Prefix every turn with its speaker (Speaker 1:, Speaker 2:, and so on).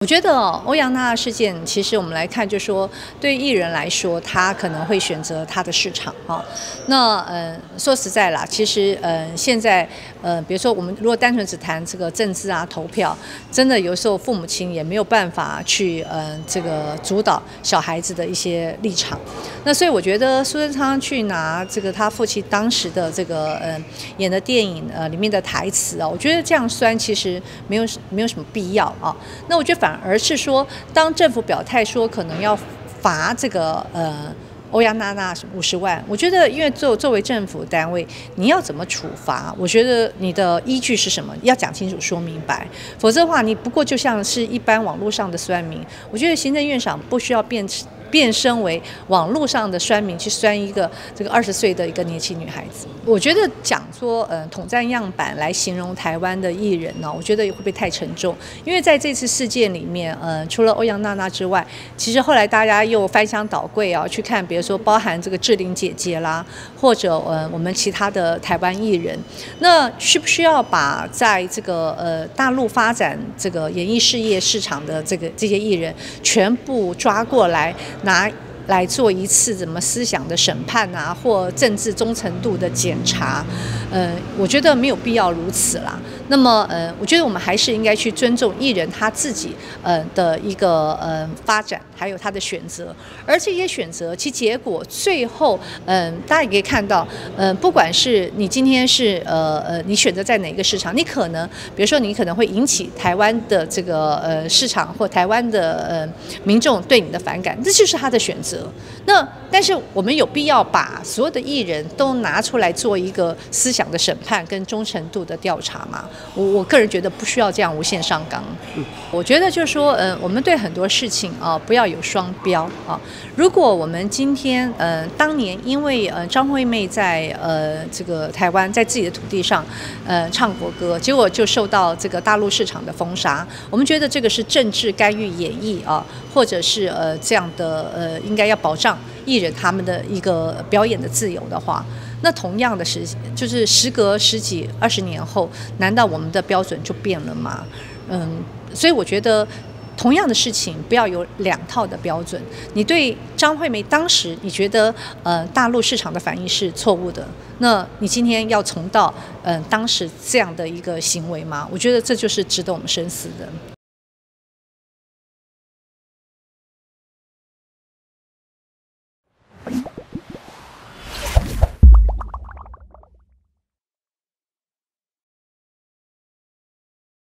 Speaker 1: 我觉得欧阳娜娜事件，其实我们来看，就说对艺人来说，他可能会选择他的市场啊。那说实在啦，其实现在比如说我们如果单纯只谈这个政治啊、投票，真的有时候父母亲也没有办法去这个主导小孩子的一些立场。那所以我觉得苏贞昌去拿这个他父亲当时的这个演的电影里面的台词啊，我觉得这样酸其实没有什么必要啊。那我觉得反而是说，当政府表态说可能要罚这个欧阳娜娜50万，我觉得因为作为政府单位，你要怎么处罚？我觉得你的依据是什么？要讲清楚、说明白，否则的话，你不过就像是一般网络上的酸民。我觉得行政院长不需要变身为网络上的酸民去酸一个这个20岁的一个年轻女孩子。我觉得讲说统战样板来形容台湾的艺人呢，我觉得会不会太沉重？因为在这次事件里面，除了欧阳娜娜之外，其实后来大家又翻箱倒柜啊，去看，比如说包含这个志玲姐姐啦，或者我们其他的台湾艺人，那需不需要把在这个大陆发展这个演艺事业市场的这些艺人全部抓过来？拿来做一次怎么思想的审判啊，或政治忠诚度的检查，我觉得没有必要如此啦。那么我觉得我们还是应该去尊重艺人他自己的一个发展，还有他的选择。而这些选择其结果最后大家也可以看到，不管是你今天是你选择在哪个市场，你可能比如说你可能会引起台湾的这个市场或台湾的民众对你的反感，这就是他的选择。那但是我们有必要把所有的艺人都拿出来做一个思想的审判跟忠诚度的调查吗？我个人觉得不需要这样无限上纲。我觉得就是说，我们对很多事情啊，不要有双标啊。如果我们今天当年因为张惠妹在这个台湾在自己的土地上唱国歌，结果就受到这个大陆市场的封杀，我们觉得这个是政治干预演艺啊，或者是这样的应该要保障艺人他们的一个表演的自由的话，那同样的就是时隔10几20年后，难道我们的标准就变了吗？所以我觉得同样的事情不要有2套的标准。你对张惠妹当时你觉得大陆市场的反应是错误的，那你今天要重蹈当时这样的一个行为吗？我觉得这就是值得我们深思的。